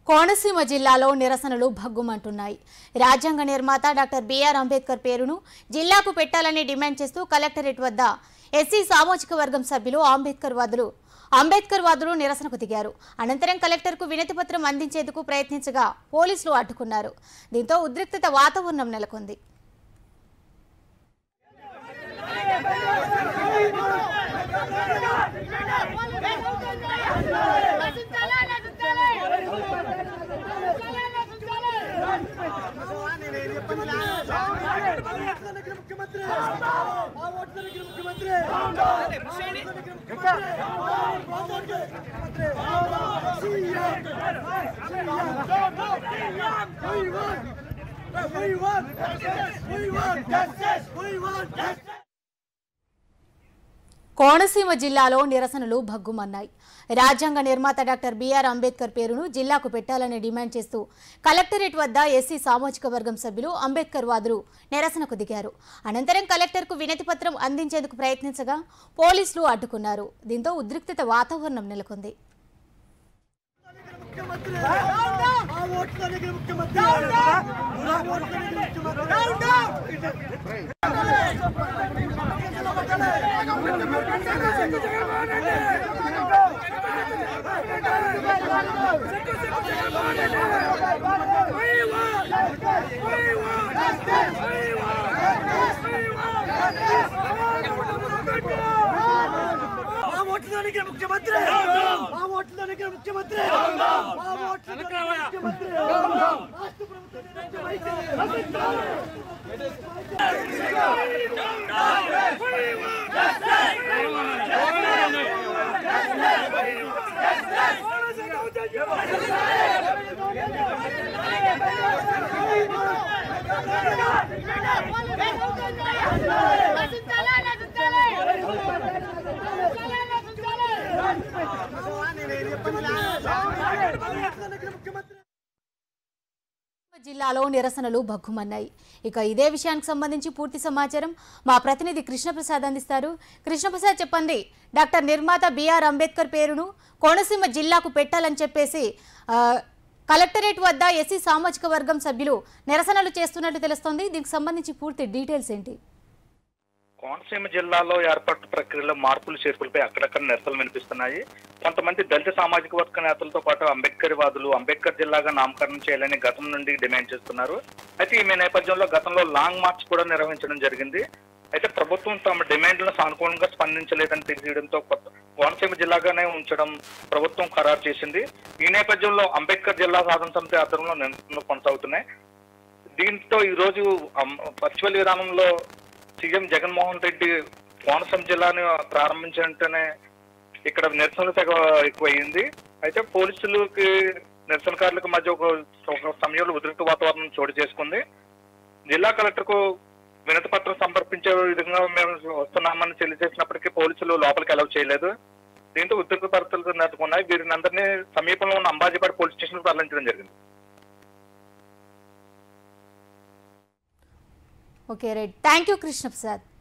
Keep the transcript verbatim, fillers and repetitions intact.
కోనసీమ జిల్లాలో నిరసనలు భగ్గుమంటున్నాయి. రాజ్యాంగ నిర్మాత డాక్టర్ బిఆర్ అంబేద్కర్ పేరును జిల్లాకు పెట్టాలని డిమాండ్ చేస్తూ కలెక్టరేట్ వద్ద ఎస్సీ సామాజిక వర్గం సభ్యులు అంబేద్కర్ వాదులు అంబేద్కర్ వాదులు నిరసనకు దిగారు. అనంతరం కలెక్టర్కు వినతి పత్రం అందించేందుకు ప్రయత్నించగా పోలీసులు అడ్డుకున్నారు. దీంతో ఉద్రిక్తత వాతావరణం నెలకొంది. కోనసీమ జిల్లాలో నిరసనలు భగ్గుమన్నాయి. రాజ్యాంగ నిర్మాత డాక్టర్ బిఆర్ అంబేద్కర్ పేరును జిల్లాకు పెట్టాలని డిమాండ్ చేస్తూ కలెక్టరేట్ వద్ద ఎస్సీ సామాజిక వర్గం సభ్యులు అంబేద్కర్ వాదులు నిరసనకు దిగారు. అనంతరం కలెక్టర్కు వినతి పత్రం అందించేందుకు ప్రయత్నించగా పోలీసులు అడ్డుకున్నారు. దీంతో ఉద్రిక్తత వాతావరణం నెలకొంది. ముఖ్యమంత్రి ముఖ్యమంత్రి జిల్లాలో నిరసనలు భగ్గుమన్నాయి. ఇక ఇదే విషయానికి సంబంధించి పూర్తి సమాచారం మా ప్రతినిధి కృష్ణప్రసాద్ అందిస్తారు. కృష్ణప్రసాద్, చెప్పండి. డాక్టర్ నిర్మాత బిఆర్ అంబేద్కర్ పేరును కోనసీమ జిల్లాకు పెట్టాలని చెప్పేసి కలెక్టరేట్ వద్ద ఎస్సీ సామాజిక వర్గం సభ్యులు నిరసనలు చేస్తున్నట్లు తెలుస్తోంది. దీనికి సంబంధించి పూర్తి డీటెయిల్స్ ఏంటి? కోనసీమ జిల్లాలో ఏర్పాటు ప్రక్రియలో మార్పులు చేర్పులపై అక్కడక్కడ నిరసనలు వినిపిస్తున్నాయి. కొంతమంది దళిత సామాజిక వర్గ నేతలతో పాటు అంబేద్కర్ వాదులు అంబేద్కర్ జిల్లాగా నామకరణం చేయాలని గతం నుండి డిమాండ్ చేస్తున్నారు. అయితే ఈ నేపథ్యంలో గతంలో లాంగ్ మార్చ్ కూడా నిర్వహించడం జరిగింది. అయితే ప్రభుత్వం తమ డిమాండ్లను సానుకూలంగా స్పందించలేదని తెలియడంతో కోనసీమ జిల్లాగానే ఉంచడం ప్రభుత్వం ఖరారు చేసింది. ఈ నేపథ్యంలో అంబేద్కర్ జిల్లా సాధన సమితి ఆధ్వర్యంలో నిరసనలు కొనసాగుతున్నాయి. దీంతో ఈ రోజు వర్చువల్ విధానంలో సీఎం జగన్మోహన్ రెడ్డి కోనసీమ జిల్లాని ప్రారంభించినట్టునే ఇక్కడ నిరసనలు తెగ ఎక్కువయింది. అయితే పోలీసులకి నిరసనకారులకు మధ్య ఒక సమయంలో ఉద్రిక్త వాతావరణం చోటు చేసుకుంది. జిల్లా కలెక్టర్కు వినతి పత్రం సమర్పించే విధంగా మేము వస్తున్నామని తెలియజేసినప్పటికీ పోలీసులు లోపలికి అలౌ చేయలేదు. దీంతో ఉద్రిక్త పరిస్థితులు నెలకొన్నాయి. వీరిని అందరినీ సమీపంలో ఉన్న అంబాజీపేట పోలీస్ స్టేషన్ తరలించడం జరిగింది. Okay right, thank you Krishnaprasad.